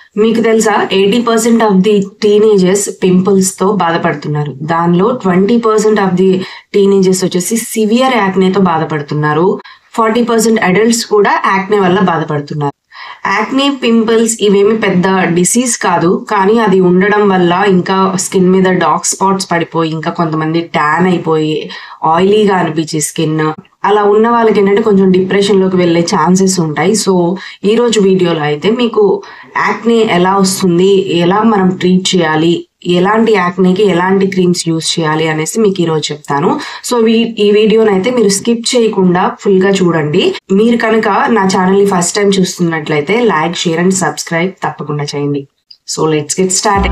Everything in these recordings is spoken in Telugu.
మీకు తెలుసా 80% ఆఫ్ ది టీనేజర్స్ పింపుల్స్ తో బాధపడుతున్నారు. దానిలో 20% ఆఫ్ ది టీనేజర్స్ వచ్చేసి సివియర్ యాక్నేతో బాధపడుతున్నారు. 40% అడల్ట్స్ కూడా యాక్నే వల్ల బాధపడుతున్నారు. యాక్నే, పింపుల్స్ ఇవేమి పెద్ద డిసీజ్ కాదు, కానీ అది ఉండడం వల్ల ఇంకా స్కిన్ మీద డార్క్ స్పాట్స్ పడిపోయి, ఇంకా కొంతమంది ట్యాన్ అయిపోయి ఆయిలీగా అనిపించే స్కిన్ అలా ఉన్న వాళ్ళకి ఏంటంటే కొంచెం డిప్రెషన్ లోకి వెళ్ళే ఛాన్సెస్ ఉంటాయి. సో ఈ రోజు వీడియోలో అయితే మీకు యాక్నే ఎలా వస్తుంది, ఎలా మనం ట్రీట్ చేయాలి, ఎలాంటి యాక్నేకి ఎలాంటి క్రీమ్స్ యూస్ చేయాలి అనేసి మీకు ఈరోజు చెప్తాను. సో ఈ వీడియోని అయితే మీరు స్కిప్ చేయకుండా ఫుల్ గా చూడండి. మీరు కనుక నా ఛానల్ ని ఫస్ట్ టైం చూస్తున్నట్లయితే లైక్, షేర్ అండ్ సబ్స్క్రైబ్ తప్పకుండా చేయండి. So let's get start.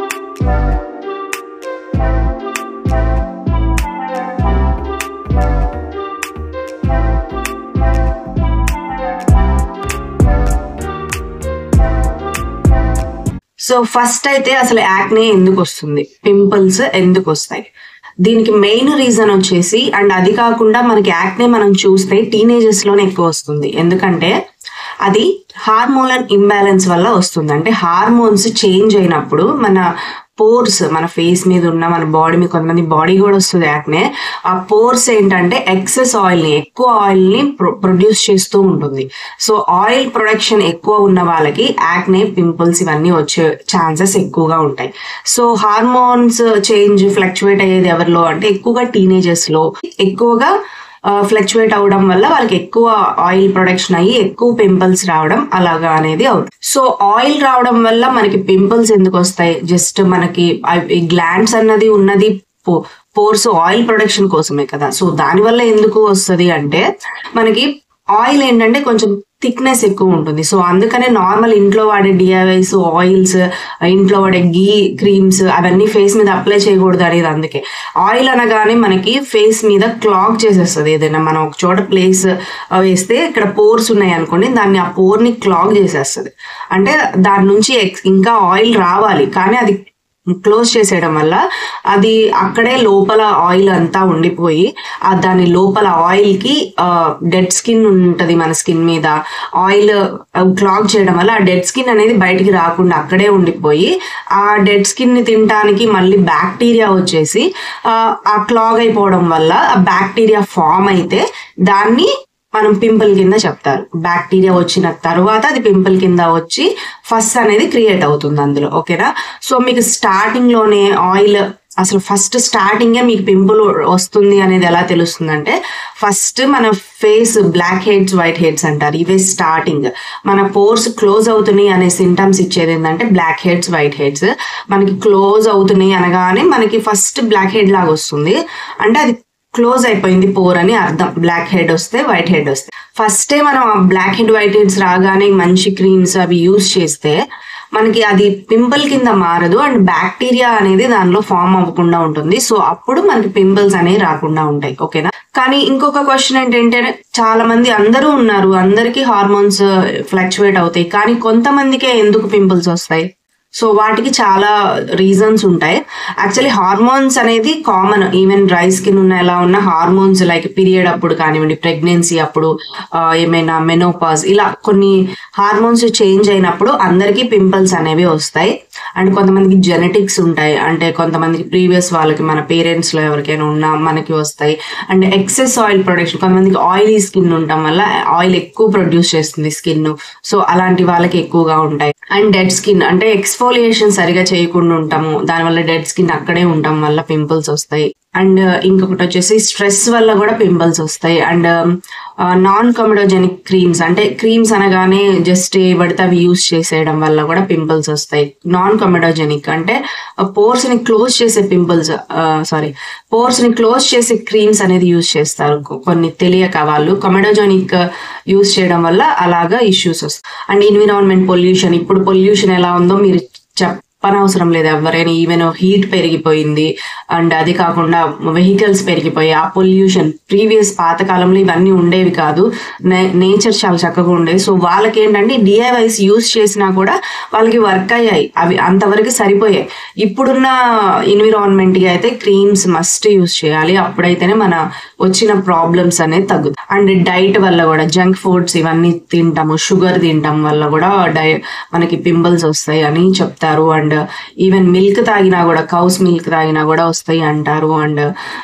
So first అయితే అసలు యాక్నే ఎందుకు వస్తుంది, పింపుల్స్ ఎందుకు వస్తాయి, దీనికి మెయిన్ రీజన్ వచ్చేసి, అండ్ అది కాకుండా మనకి యాక్నే మనం చూస్తే టీనేజర్స్ లోనే ఎక్కువ వస్తుంది. ఎందుకంటే అది హార్మోనల్ ఇంబ్యాలెన్స్ వల్ల వస్తుంది. అంటే హార్మోన్స్ చేంజ్ అయినప్పుడు మన పోర్స్, మన ఫేస్ మీద ఉన్న మన బాడీ మీద, కొంతమంది బాడీ కూడా వస్తుంది యాక్నే. ఆ పోర్స్ ఏంటంటే ఎక్సెస్ ఆయిల్ని, ఎక్కువ ఆయిల్ని ప్రొడ్యూస్ చేస్తూ ఉంటుంది. సో ఆయిల్ ప్రొడక్షన్ ఎక్కువ ఉన్న వాళ్ళకి యాక్నే, పింపుల్స్ ఇవన్నీ వచ్చే ఛాన్సెస్ ఎక్కువగా ఉంటాయి. సో హార్మోన్స్ చేంజ్ ఫ్లక్చువేట్ అయ్యేది ఎవరిలో అంటే ఎక్కువగా టీనేజర్స్ లో ఎక్కువగా ఫ్లక్చువేట్ అవడం వల్ల వాళ్ళకి ఎక్కువ ఆయిల్ ప్రొడక్షన్ అయ్యి ఎక్కువ పింపుల్స్ రావడం అలాగా అనేది అవుతుంది. సో ఆయిల్ రావడం వల్ల మనకి పింపుల్స్ ఎందుకు వస్తాయి? జస్ట్ మనకి గ్లాండ్స్ అన్నది ఉన్నది పోర్స్ ఆయిల్ ప్రొడక్షన్ కోసమే కదా. సో దానివల్ల ఎందుకు వస్తుంది అంటే మనకి ఆయిల్ ఏంటంటే కొంచెం థిక్నెస్ ఎక్కువ ఉంటుంది. సో అందుకనే నార్మల్ ఇంట్లో వాడే డిఐవైస్, ఆయిల్స్, ఇంట్లో వాడే గీ క్రీమ్స్ అవన్నీ ఫేస్ మీద అప్లై చేయకూడదు అనేది. అందుకే ఆయిల్ అనగానే మనకి ఫేస్ మీద క్లాగ్ చేసేస్తుంది. ఏదైనా మనం ఒక చోట ప్లేస్ వేస్తే ఇక్కడ పోర్స్ ఉన్నాయి అనుకోండి, దాన్ని ఆ పోర్ని క్లాగ్ చేసేస్తుంది. అంటే దాని నుంచి ఇంకా ఆయిల్ రావాలి, కానీ అది క్లోజ్ చేసేయడం వల్ల అది అక్కడే లోపల ఆయిల్ అంతా ఉండిపోయి దాని లోపల ఆయిల్ కి డెడ్ స్కిన్ ఉంటది. మన స్కిన్ మీద ఆయిల్ క్లాగ్ చేయడం వల్ల ఆ డెడ్ స్కిన్ అనేది బయటికి రాకుండా అక్కడే ఉండిపోయి ఆ డెడ్ స్కిన్ ని తినడానికి మళ్ళీ బ్యాక్టీరియా వచ్చేసి ఆ క్లాగ్ అయిపోవడం వల్ల ఆ బ్యాక్టీరియా ఫామ్ అయితే దాన్ని మనం పింపుల్ కింద చెప్తారు. బ్యాక్టీరియా వచ్చిన తర్వాత అది పింపుల్ కింద వచ్చి ఫస్ట్ అనేది క్రియేట్ అవుతుంది అందులో. ఓకేనా? సో మీకు స్టార్టింగ్ లోనే ఆయిల్, అసలు ఫస్ట్ స్టార్టింగే మీకు పింపుల్ వస్తుంది అనేది ఎలా తెలుస్తుందంటే, ఫస్ట్ మన face blackheads, whiteheads అంటారు. ఇవే స్టార్టింగ్. మన పోర్స్ క్లోజ్ అవుతున్నాయి అనే సింటమ్స్ ఇచ్చేది ఏంటంటే బ్లాక్ హెడ్స్, వైట్ హెడ్స్. మనకి క్లోజ్ అవుతున్నాయి అనగానే మనకి ఫస్ట్ బ్లాక్ హెడ్ లాగా వస్తుంది. అంటే అది క్లోజ్ అయిపోయింది పోర్ అని అర్థం. బ్లాక్ హెడ్ వస్తే, వైట్ హెడ్ వస్తే ఫస్టే మనం బ్లాక్ హెడ్, వైట్ హెడ్స్ రాగానే మంచి క్రీమ్స్ అవి యూజ్ చేస్తే మనకి అది పింపుల్ కింద మారదు అండ్ బ్యాక్టీరియా అనేది దానిలో ఫామ్ అవ్వకుండా ఉంటుంది. సో అప్పుడు మనకి పింపుల్స్ అనేవి రాకుండా ఉంటాయి. ఓకేనా? కానీ ఇంకొక క్వశ్చన్ ఏంటంటే, చాలా మంది అందరూ ఉన్నారు, అందరికీ హార్మోన్స్ ఫ్లక్చువేట్ అవుతాయి, కానీ కొంతమందికే ఎందుకు పింపుల్స్ వస్తాయి? సో వాటికి చాలా రీజన్స్ ఉంటాయి. యాక్చువల్లీ హార్మోన్స్ అనేది కామన్, ఈవెన్ డ్రై స్కిన్ ఉన్న ఎలా ఉన్న హార్మోన్స్ లైక్ పీరియడ్ అప్పుడు కానివ్వండి, ప్రెగ్నెన్సీ అప్పుడు, ఏమైనా మెనోపాజ్, ఇలా కొన్ని హార్మోన్స్ చేంజ్ అయినప్పుడు అందరికీ పింపుల్స్ అనేవి వస్తాయి. అండ్ కొంతమందికి జెనెటిక్స్ ఉంటాయి, అంటే కొంతమందికి ప్రీవియస్ వాళ్ళకి, మన పేరెంట్స్ లో ఎవరికైనా ఉన్నా మనకి వస్తాయి. అండ్ ఎక్సెస్ ఆయిల్ ప్రొడక్షన్, కొంతమందికి ఆయిలీ స్కిన్ ఉండటం వల్ల ఆయిల్ ఎక్కువ ప్రొడ్యూస్ చేస్తుంది స్కిన్. సో అలాంటి వాళ్ళకి ఎక్కువగా ఉంటాయి. అండ్ డెడ్ స్కిన్, అంటే ఎక్స్ఫోలియేషన్ సరిగా చేయకుండా ఉంటాము, దానివల్ల డెడ్ స్కిన్ అక్కడే ఉండటం వల్ల పింపుల్స్ వస్తాయి. అండ్ ఇంకొకటి వచ్చేసి స్ట్రెస్ వల్ల కూడా పింపుల్స్ వస్తాయి. అండ్ నాన్ కమెడోజెనిక్ క్రీమ్స్, అంటే క్రీమ్స్ అనగానే జస్ట్ ఏ పడితే అవి యూజ్ చేసేయడం వల్ల కూడా పింపుల్స్ వస్తాయి. నాన్ కమెడోజెనిక్ అంటే పోర్స్ ని క్లోజ్ చేసే పోర్స్ ని క్లోజ్ చేసే క్రీమ్స్ అనేది యూజ్ చేస్తారు కొన్ని తెలియక వాళ్ళు. కమెడోజెనిక్ యూజ్ చేయడం వల్ల అలాగా ఇష్యూస్ వస్తాయి. అండ్ ఎన్విరాన్మెంట్ పొల్యూషన్, ఇప్పుడు పొల్యూషన్ ఎలా ఉందో మీరు చెప్పనవసరం లేదు ఎవరైనా. ఈవెన్ హీట్ పెరిగిపోయింది, అండ్ అది కాకుండా వెహికల్స్ పెరిగిపోయి ఆ పొల్యూషన్, ప్రీవియస్ పాతకాలంలో ఇవన్నీ ఉండేవి కాదు, నేచర్ చాలా చక్కగా ఉండేది. సో వాళ్ళకి ఏంటంటే డిఐవైస్ యూజ్ చేసినా కూడా వాళ్ళకి వర్క్ అయ్యాయి, అవి అంతవరకు సరిపోయాయి. ఇప్పుడున్న ఎన్విరాన్మెంట్కి అయితే క్రీమ్స్ మస్ట్ యూజ్ చేయాలి, అప్పుడైతేనే మన వచ్చిన ప్రాబ్లమ్స్ అనేది తగ్గుతాయి. అండ్ డైట్ వల్ల కూడా జంక్ ఫుడ్స్ ఇవన్నీ తింటాము, షుగర్ తింటాం వల్ల కూడా మనకి పింపుల్స్ వస్తాయి అని చెప్తారు. అండ్ ఈవెన్ మిల్క్ తాగినా కూడా, కౌస్ మిల్క్ తాగినా కూడా వస్తాయి అంటారు. అండ్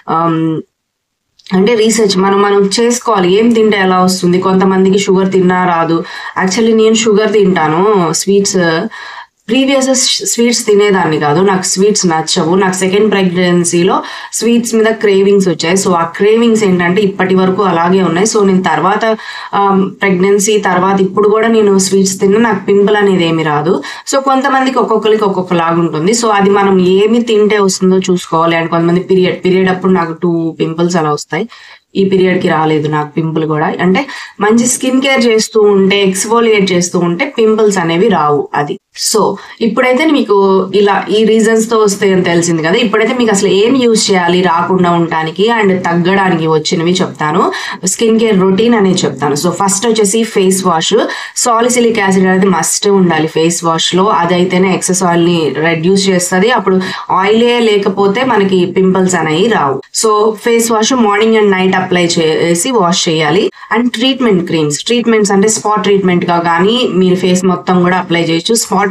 అంటే రీసెర్చ్ మనం చేసుకోవాలి, ఏం తింటే ఎలా వస్తుంది. కొంతమందికి షుగర్ తిన్నా రాదు. యాక్చువల్లీ నేను షుగర్ తింటాను, స్వీట్స్ ప్రీవియస్ స్వీట్స్ తినేదాన్ని కాదు, నాకు స్వీట్స్ నచ్చవు. నాకు సెకండ్ ప్రెగ్నెన్సీలో స్వీట్స్ మీద క్రేవింగ్స్ వచ్చాయి. సో ఆ క్రేవింగ్స్ ఏంటంటే ఇప్పటి వరకు అలాగే ఉన్నాయి. సో నేను తర్వాత ప్రెగ్నెన్సీ తర్వాత ఇప్పుడు కూడా నేను స్వీట్స్ తిన్నా, నాకు పింపుల్ అనేది ఏమి రాదు. సో కొంతమందికి ఒక్కొక్కరికి ఒక్కొక్కలాగా ఉంటుంది. సో అది మనం ఏమి తింటే వస్తుందో చూసుకోవాలి. అండ్ కొంతమంది పీరియడ్ అప్పుడు నాకు 2 పింపుల్స్ అలా వస్తాయి. ఈ పీరియడ్ కి రాలేదు నాకు పింపుల్ కూడా. అంటే మంచి స్కిన్ కేర్ చేస్తూ ఉంటే, ఎక్స్ఫోలియేట్ చేస్తూ ఉంటే పింపుల్స్ అనేవి రావు. అది సో ఇప్పుడైతే మీకు ఇలా ఈ రీజన్స్ తో వస్తాయని తెలిసింది కదా. ఇప్పుడైతే మీకు అసలు ఏం యూజ్ చేయాలి రాకుండా ఉండటానికి అండ్ తగ్గడానికి వచ్చినవి చెప్తాను. స్కిన్ కేర్ రొటీన్ అనేది చెప్తాను. సో ఫస్ట్ వచ్చేసి ఫేస్ వాష్. సాలిసిలిక్ యాసిడ్ అనేది మస్ట్ ఉండాలి ఫేస్ వాష్ లో. అదైతేనే ఎక్సెస్ ఆయిల్ ని రెడ్యూస్ చేస్తుంది. అప్పుడు ఆయిలే లేకపోతే మనకి పింపుల్స్ అనేవి రావు. So face wash morning and night apply చేసి వాష్ చేయాలి. అండ్ ట్రీట్మెంట్స్ అంటే స్పాట్ ట్రీట్మెంట్ గా కానీ మీరు ఫేస్ మొత్తం కూడా అప్లై చేయొచ్చు. స్పాట్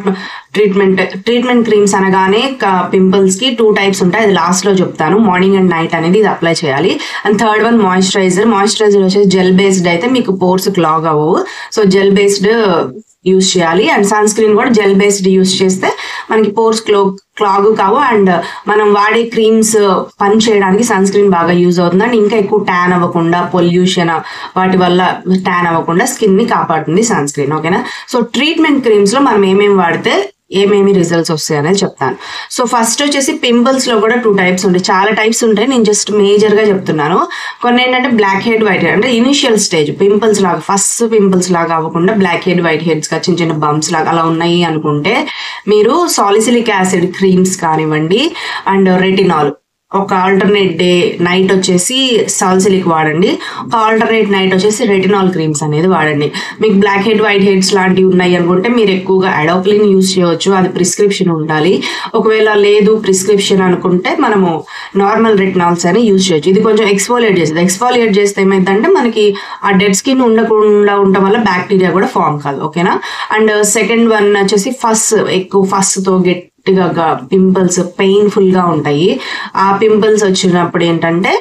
ట్రీట్మెంట్ క్రీమ్స్ అనగానే పింపుల్స్ కి 2 టైప్స్ ఉంటాయి, అది లాస్ట్ లో చెప్తాను. మార్నింగ్ అండ్ నైట్ అనేది ఇది అప్లై చేయాలి. అండ్ థర్డ్ వన్ మాయిశ్చరైజర్ వచ్చేసి జెల్ బేస్డ్ అయితే మీకు పోర్స్ క్లాగ్ అవ్వవు. సో జెల్ బేస్డ్ యూజ్ చేయాలి. అండ్ సన్ స్క్రీన్ కూడా జెల్ బేస్డ్ యూజ్ చేస్తే మనకి పోర్స్ క్లాగ్ కావు. అండ్ మనం వాడే క్రీమ్స్ పని చేయడానికి సన్ స్క్రీన్ బాగా యూజ్ అవుతుంది. అండ్ ఇంకా ఎక్కువ ట్యాన్ అవ్వకుండా, పొల్యూషన్ వాటి వల్ల ట్యాన్ అవ్వకుండా స్కిన్ ని కాపాడుతుంది సన్ స్క్రీన్. ఓకేనా. సో ట్రీట్మెంట్ క్రీమ్స్ లో మనం ఏమేమి వాడితే ఏమేమి రిజల్ట్స్ వస్తాయి అనేది చెప్తాను. సో ఫస్ట్ వచ్చేసి పింపుల్స్ లో కూడా 2 టైప్స్ ఉంటాయి, చాలా టైప్స్ ఉంటాయి. నేను జస్ట్ మేజర్ గా చెప్తున్నాను. కొన్ని ఏంటంటే బ్లాక్ హెడ్, వైట్ హెడ్, అంటే ఇనిషియల్ స్టేజ్ పింపుల్స్ లాగా, ఫస్ట్ పింపుల్స్ లాగా అవ్వకుండా బ్లాక్ హెడ్, వైట్ హెడ్స్ గా చిన్న చిన్న బంప్స్ లాగా అలా ఉన్నాయి అనుకుంటే మీరు సాలిసిలిక్ యాసిడ్ క్రీమ్స్ కానివ్వండి అండ్ రెటినాల్, ఒక ఆల్టర్నేట్ డే నైట్ వచ్చేసి సాలిసిలిక్ వాడండి, ఒక ఆల్టర్నేట్ నైట్ వచ్చేసి రెటినాల్ క్రీమ్స్ అనేది వాడండి. మీకు బ్లాక్ హెడ్, వైట్ హెడ్స్ లాంటివి ఉన్నాయి అనుకుంటే మీరు ఎక్కువగా అడోక్లిన్ యూజ్ చేయవచ్చు, అది ప్రిస్క్రిప్షన్ ఉండాలి. ఒకవేళ లేదు ప్రిస్క్రిప్షన్ అనుకుంటే మనము నార్మల్ రెటినాల్స్ అని యూజ్ చేయొచ్చు. ఇది కొంచెం ఎక్స్ఫోలియేట్ చేస్తే ఏమైందంటే మనకి ఆ డెడ్ స్కిన్ ఉండకుండా ఉండటం వల్ల బ్యాక్టీరియా కూడా ఫామ్ కాదు. ఓకేనా. అండ్ సెకండ్ వన్ వచ్చేసి ఫస్ తో గట్టిగా పింపుల్స్ పెయిన్ఫుల్ గా ఉంటాయి. ఆ పింపుల్స్ వచ్చినప్పుడు ఏంటంటే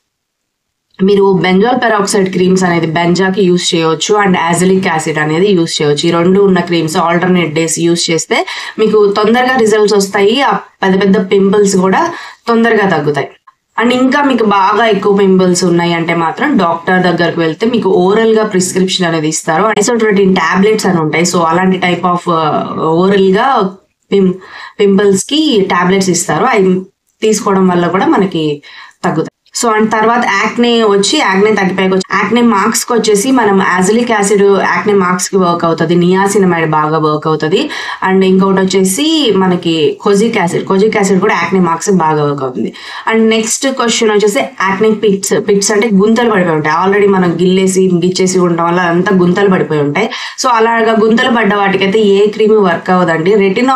మీరు బెంజాల్ పెరాక్సైడ్ క్రీమ్స్ అనేది బెంజాకి యూజ్ చేయవచ్చు అండ్ యాజిలిక్ యాసిడ్ అనేది యూజ్ చేయవచ్చు. ఈ 2 ఉన్న క్రీమ్స్ ఆల్టర్నేట్ డేస్ యూజ్ చేస్తే మీకు తొందరగా రిజల్ట్స్ వస్తాయి. ఆ పెద్ద పింపుల్స్ కూడా తొందరగా తగ్గుతాయి. అండ్ ఇంకా మీకు బాగా ఎక్కువ పింపుల్స్ ఉన్నాయి అంటే మాత్రం డాక్టర్ దగ్గరకు వెళ్తే మీకు ఓరల్ గా ప్రిస్క్రిప్షన్ అనేది ఇస్తారు. ఐసోట్రోటిన్ టాబ్లెట్స్ అని ఉంటాయి. సో అలాంటి టైప్ ఆఫ్ ఓరల్ గా పింపుల్స్ కి టాబ్లెట్స్ ఇస్తారు. అవి తీసుకోవడం వల్ల కూడా మనకి తగ్గుతాయి. సో అండ్ తర్వాత యాక్నే తగ్గిపోయాక యాక్నే మార్క్స్ కి వచ్చేసి మనం యాజిలిక్ యాసిడ్ యాక్నే మార్క్స్ కి వర్క్ అవుతుంది, నియాసినమైడ్ బాగా వర్క్ అవుతుంది. అండ్ ఇంకొకటి వచ్చేసి మనకి కొజిక్ యాసిడ్ కూడా యాక్నే మార్క్స్ బాగా వర్క్ అవుతుంది. అండ్ నెక్స్ట్ క్వశ్చన్ వచ్చేసి యాక్నే పిట్స్ అంటే గుంతలు పడిపోయి ఉంటాయి. ఆల్రెడీ మనం గిచ్చేసి ఉండడం వల్ల అంతా గుంతలు పడిపోయి ఉంటాయి. సో అలాగా గుంతలు పడ్డ వాటికైతే ఏ క్రీమ్ వర్క్ అవ్వదండి.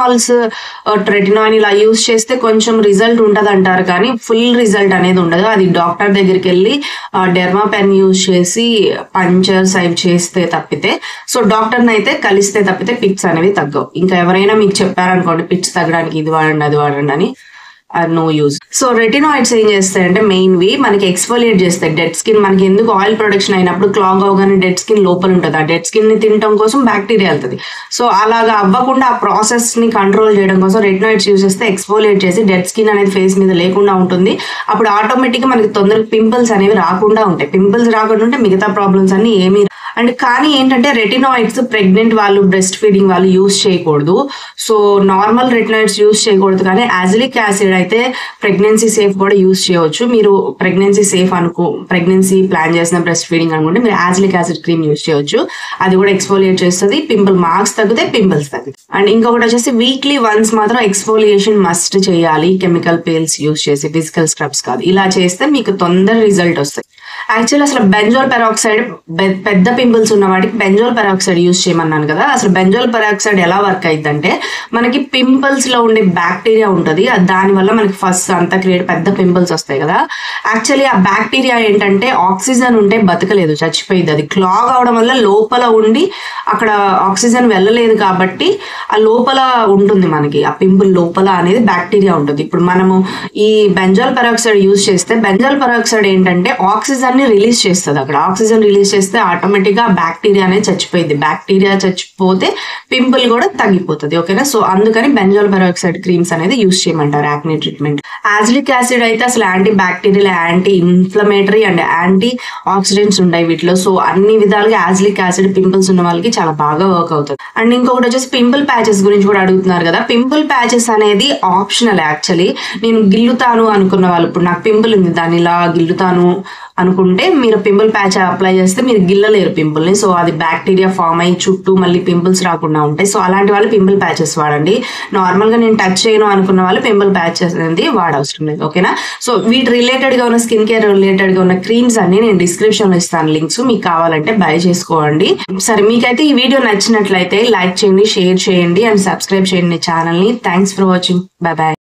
రెటినాయిన్ ఇలా యూజ్ చేస్తే కొంచెం రిజల్ట్ ఉంటది అంటారు, కానీ ఫుల్ రిజల్ట్ అనేది ఉండదు. అది డాక్టర్ దగ్గరికి వెళ్ళి డెర్మా పెన్ యూజ్ చేసి పంచర్స్ అవి చేస్తే తప్పితే, సో డాక్టర్ని అయితే కలిస్తే తప్పితే పిట్స్ అనేవి తగ్గవు. ఇంకా ఎవరైనా మీకు చెప్పారనుకోండి పిట్స్ తగ్గడానికి ఇది వాడండి అది వాడండి అని, నో యూజ్. సో రెటినాయిడ్స్ ఏం చేస్తాయంటే మెయిన్వి మనకి ఎక్స్ఫోలియేట్ చేస్తాయి డెడ్ స్కిన్. మనకి ఎందుకు ఆయిల్ ప్రొడక్షన్ అయినప్పుడు క్లాగ్ అవగానే డెడ్ స్కిన్ లోపల ఉంటుంది, ఆ డెడ్ స్కిన్ ని తినడం కోసం బ్యాక్టీరియా వెళ్తుంది. సో అలాగా అవ్వకుండా ఆ ప్రాసెస్ ని కంట్రోల్ చేయడం కోసం రెటినాయిడ్స్ యూజ్ చేస్తే ఎక్స్ఫోలియేట్ చేసి డెడ్ స్కిన్ అనేది ఫేస్ మీద లేకుండా ఉంటుంది. అప్పుడు ఆటోమేటిక్ గా మనకి తొందరగా పింపుల్స్ అనేవి రాకుండా ఉంటాయి. పింపుల్స్ రాకుండా ఉంటే మిగతా ప్రాబ్లమ్స్ అన్ని ఏమీ. అండ్ కానీ ఏంటంటే రెటినాయిడ్స్ ప్రెగ్నెంట్ వాళ్ళు, బ్రెస్ట్ ఫీడింగ్ వాళ్ళు యూజ్ చేయకూడదు. సో నార్మల్ రెటినాయిడ్స్ యూజ్ చేయకూడదు, కానీ యాజిలిక్ యాసిడ్ అయితే ప్రెగ్నెన్సీ సేఫ్ కూడా యూజ్ చేయవచ్చు. మీరు ప్రెగ్నెన్సీ ప్లాన్ చేసిన బ్రెస్ట్ ఫీడింగ్ అనుకుంటే మీరు యాజిలిక్ యాసిడ్ క్రీమ్ యూజ్ చేయవచ్చు. అది కూడా ఎక్స్ఫోలియేట్ చేస్తుంది, పింపుల్ మార్క్స్ తగ్గుతాయి, పింపుల్స్ తగ్గుతాయి. అండ్ ఇంకొకటి వచ్చేసి వీక్లీ వన్స్ మాత్రం ఎక్స్ఫోలియేషన్ మస్ట్ చేయాలి, కెమికల్ పేల్స్ యూజ్ చేసి, ఫిజికల్ స్క్రబ్స్ కాదు. ఇలా చేస్తే మీకు తొందర రిజల్ట్ వస్తాయి. యాక్చువల్లీ అసలు బెంజోల్ పెరాక్సైడ్ పెద్ద పింపుల్స్ ఉన్న వాటికి బెంజోల్ పెరాక్సైడ్ యూజ్ చేయమన్నాను కదా. అసలు బెంజోల్ పెరాక్సైడ్ ఎలా వర్క్ అయిందంటే, మనకి పింపుల్స్ లో ఉండే బ్యాక్టీరియా ఉంటుంది, దానివల్ల మనకి ఫస్ట్ అంతా క్రియేట్ పెద్ద పింపుల్స్ వస్తాయి కదా. యాక్చువల్లీ ఆ బ్యాక్టీరియా ఏంటంటే ఆక్సిజన్ ఉంటే బతకలేదు, చచ్చిపోయింది. అది క్లాగ్ అవడం వల్ల లోపల ఉండి అక్కడ ఆక్సిజన్ వెళ్ళలేదు కాబట్టి ఆ లోపల ఉంటుంది, మనకి ఆ పింపుల్ లోపల అనేది బ్యాక్టీరియా ఉంటుంది. ఇప్పుడు మనము ఈ బెంజోల్ పెరాక్సైడ్ యూజ్ చేస్తే, బెంజోల్ పెరాక్సైడ్ ఏంటంటే ఆక్సిజన్ ని రిలీజ్ చేస్తుంది. అక్కడ ఆక్సిజన్ రిలీజ్ చేస్తే ఆటోమేటిక్ గా బ్యాక్టీరియా అనేది చచ్చిపోయింది. బ్యాక్టీరియా చచ్చిపోతే పింపుల్ కూడా తగ్గిపోతుంది. ఓకేనా. సో అందుకని బెంజోల్ పెరాక్సైడ్ క్రీమ్స్ అనేది యూజ్ చేయమంటారు యాక్నే ట్రీట్మెంట్. యాజిలిక్ యాసిడ్ అయితే అసలు anti bacterial, anti inflammatory and anti oxidants ఉంటాయి వీటిలో. సో అన్ని విధాలుగా యాజిలిక్ యాసిడ్ పింపుల్స్ ఉన్న వాళ్ళకి చాలా బాగా వర్క్ అవుతుంది. అండ్ ఇంకొకటి వచ్చేసి పింపుల్ ప్యాచెస్ గురించి కూడా అడుగుతున్నారు కదా. పింపుల్ ప్యాచెస్ అనేది ఆప్షనల్. యాక్చువల్లీ నేను గిల్లుతాను అనుకున్న వాళ్ళు, ఇప్పుడు నాకు పింపుల్ ఉంది దాన్ని ఇలా గిల్లుతాను అనుకుంటే మీరు పింపుల్ ప్యాచ్ అప్లై చేస్తే మీరు గిల్లలేరు పింపుల్ ని. సో అది బ్యాక్టీరియా ఫామ్ అయ్యి చుట్టూ మళ్ళీ పింపుల్స్ రాకుండా ఉంటాయి. సో అలాంటి వాళ్ళు పింపుల్ ప్యాచెస్ వాడండి. నార్మల్ గా నేను టచ్ చేయను అనుకున్న వాళ్ళు పింపుల్ ప్యాచెస్ అనేది వాడవసరం లేదు. ఓకేనా. సో వీటి రిలేటెడ్ గా ఉన్న స్కిన్ కేర్ రిలేటెడ్ గా ఉన్న క్రీమ్స్ అన్ని నేను డిస్క్రిప్షన్ లో ఇస్తాను లింక్స్, మీకు కావాలంటే బై చేసుకోండి. సరే, మీకైతే ఈ వీడియో నచ్చినట్లయితే లైక్ చేయండి, షేర్ చేయండి అండ్ సబ్స్క్రైబ్ చేయండి ఛానల్ ని. Thanks for watching. Bye by.